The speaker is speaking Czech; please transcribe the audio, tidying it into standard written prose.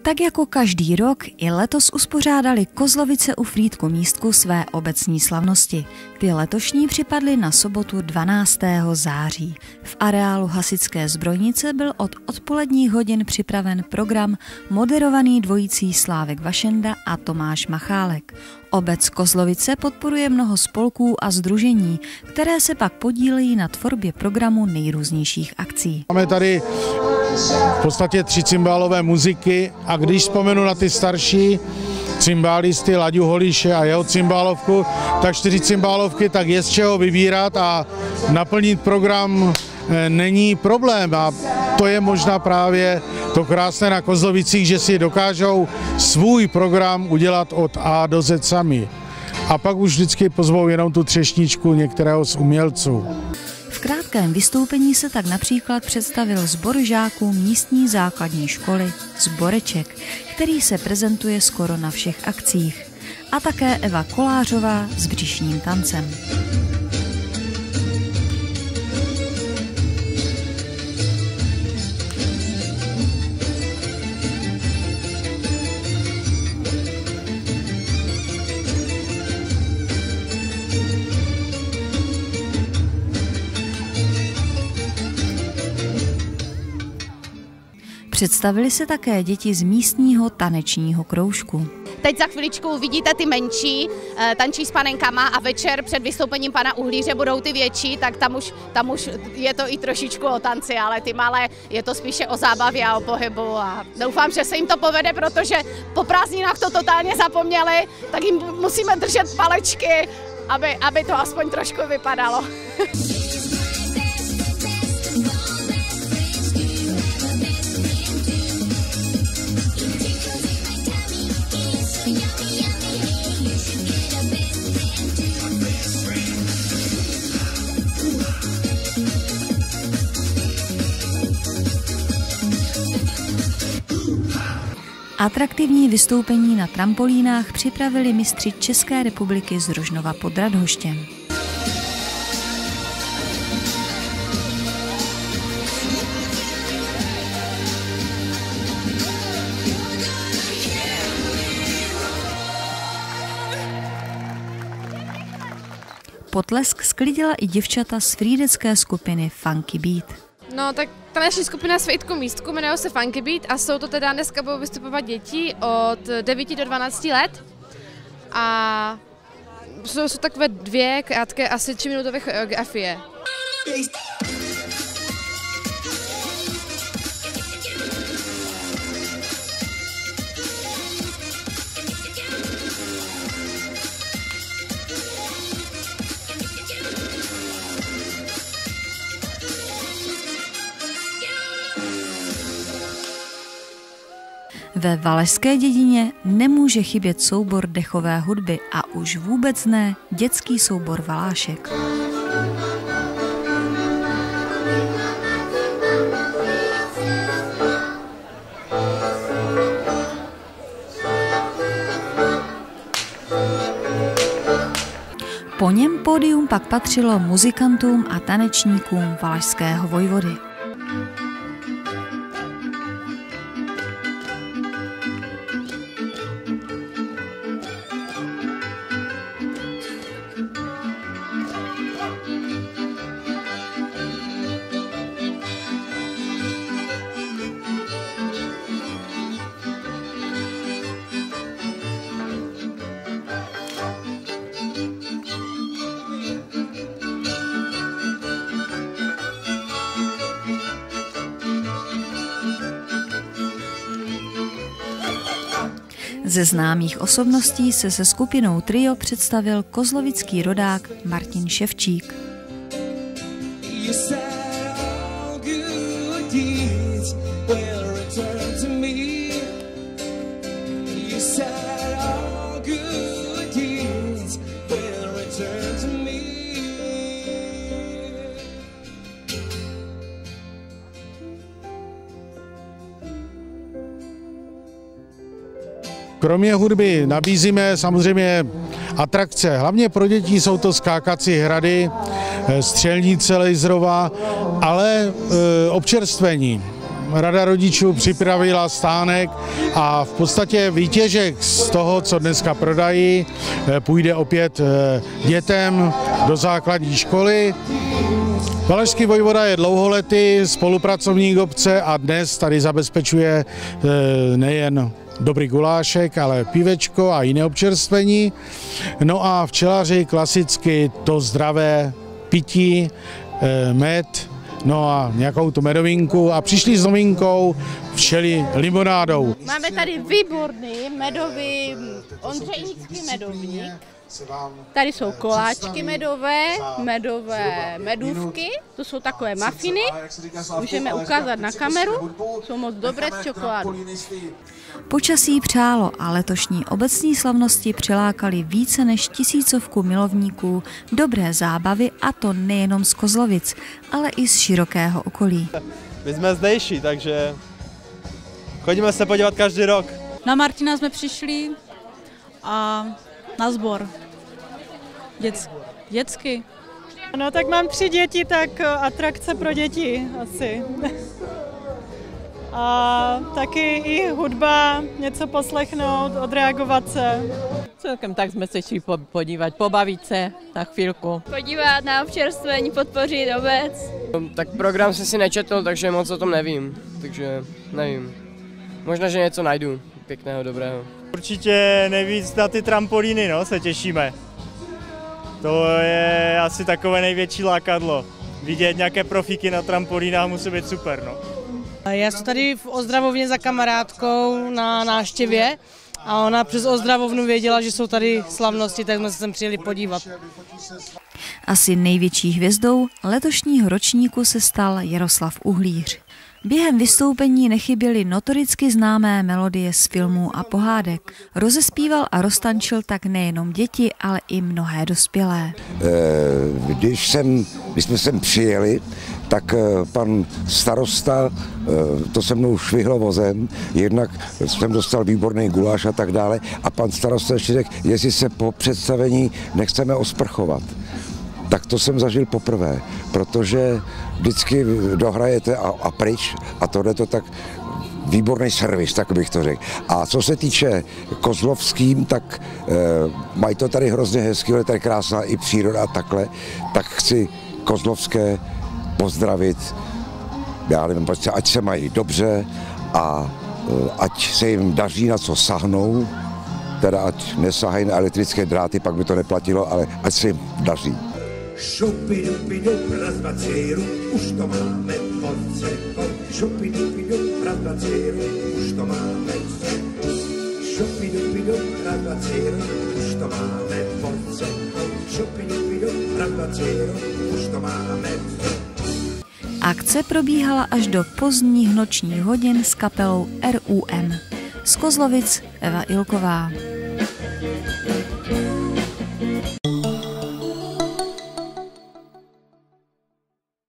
Tak jako každý rok i letos uspořádali Kozlovice u Frýdku-Místku své obecní slavnosti. Ty letošní připadly na sobotu 12. září. V areálu hasičské zbrojnice byl od odpoledních hodin připraven program moderovaný dvojicí Slávek Vašenda a Tomáš Machálek. Obec Kozlovice podporuje mnoho spolků a sdružení, které se pak podílejí na tvorbě programu nejrůznějších akcí. Máme tady v podstatě 3 cymbálové muziky a když vzpomenu na ty starší cymbálisty Laďu Holíše a jeho cymbálovku, tak 4 cymbálovky, tak je z čeho vybírat a naplnit program není problém. A to je možná právě to krásné na Kozlovicích, že si dokážou svůj program udělat od A do Z sami. A pak už vždycky pozvou jenom tu třešničku některého z umělců. V krátkém vystoupení se tak například představil sbor žáků místní základní školy Sboreček, který se prezentuje skoro na všech akcích. A také Eva Kolářová s břišním tancem. Představili se také děti z místního tanečního kroužku. Teď za chviličku uvidíte ty menší, tančí s panenkama a večer před vystoupením pana Uhlíře budou ty větší, tak tam už je to i trošičku o tanci, ale ty malé je to spíše o zábavě a o pohybu a doufám, že se jim to povede, protože po prázdninách to totálně zapomněli, tak jim musíme držet palečky, aby to aspoň trošku vypadalo. Atraktivní vystoupení na trampolínách připravili mistři České republiky z Rožnova pod Radhoštěm. Potlesk sklidila i děvčata z frýdecké skupiny Funky Beat. No tak ta naší skupina z Frýdku-Místku jmenuje se Funky Beat a jsou to teda dneska budou vystupovat děti od 9 do 12 let a jsou takové 2 krátké asi 3minutové choreografie. Ve Valašské dědině nemůže chybět soubor dechové hudby a už vůbec ne dětský soubor Valášek. Po něm pódium pak patřilo muzikantům a tanečníkům Valašského vojvody. Ze známých osobností se skupinou Trio představil kozlovický rodák Martin Ševčík. Kromě hudby nabízíme samozřejmě atrakce. Hlavně pro děti jsou to skákací hrady, střelnice laserová, ale občerstvení. Rada rodičů připravila stánek a v podstatě výtěžek z toho, co dneska prodají, půjde opět dětem do základní školy. Valašský vojvoda je dlouholetý spolupracovník obce a dnes tady zabezpečuje nejen dobrý gulášek, ale pivečko a jiné občerstvení. No a včelaři klasicky to zdravé pití, med, no a nějakou tu medovinku a přišli s novinkou včely limonádou. Máme tady výborný medový ondřejnický medovník. Tady jsou koláčky medové medůvky, to jsou takové mafiny, můžeme ukázat na kameru, jsou moc dobré s čokoládou. Počasí přálo a letošní obecní slavnosti přilákali více než 1000 milovníků dobré zábavy, a to nejenom z Kozlovic, ale i z širokého okolí. My jsme zdejší, takže chodíme se podívat každý rok. Na Martina jsme přišli a na sbor. Dětsky. No tak mám 3 děti, tak atrakce pro děti asi. A taky i hudba, něco poslechnout, odreagovat se. Celkem tak jsme se šli podívat, pobavit se na chvilku. Podívat na občerstvení, podpořit obec. Tak program jsem si nečetl, takže moc o tom nevím, takže nevím. Možná, že něco najdu pěkného, dobrého. Určitě nejvíc na ty trampolíny, no, se těšíme. To je asi takové největší lákadlo. Vidět nějaké profíky na trampolínách musí být super, no. Já jsem tady v Ozdravovně za kamarádkou na návštěvě a ona přes Ozdravovnu věděla, že jsou tady slavnosti, tak jsme se sem přijeli podívat. Asi největší hvězdou letošního ročníku se stal Jaroslav Uhlíř. Během vystoupení nechyběly notoricky známé melodie z filmů a pohádek. Rozespíval a roztančil tak nejenom děti, ale i mnohé dospělé. Když jsme sem přijeli, tak pan starosta to se mnou švihl vozem, jednak jsem dostal výborný guláš a tak dále, a pan starosta ještě řekl, jestli se po představení nechceme osprchovat. Tak to jsem zažil poprvé, protože vždycky dohrajete a pryč, a tohle to tak výborný servis, tak bych to řekl. A co se týče kozlovským, tak mají to tady hrozně hezky, je tady krásná i příroda a takhle, tak chci kozlovské pozdravit, já nevím, ať se mají dobře a ať se jim daří, na co sahnou, teda ať nesahají na elektrické dráty, pak by to neplatilo, ale ať se jim daří. Šupidupidup, raz, dva, círu, už to máme pod cekou. Šupidupidup, raz, dva, círu, už to máme. Šupidupidup, raz, dva, círu, už to máme pod cekou. Šupidupidup, raz, dva, círu, už to máme. Akce probíhala až do pozdních nočních hodin s kapelou RUM. Z Kozlovic Eva Ilková.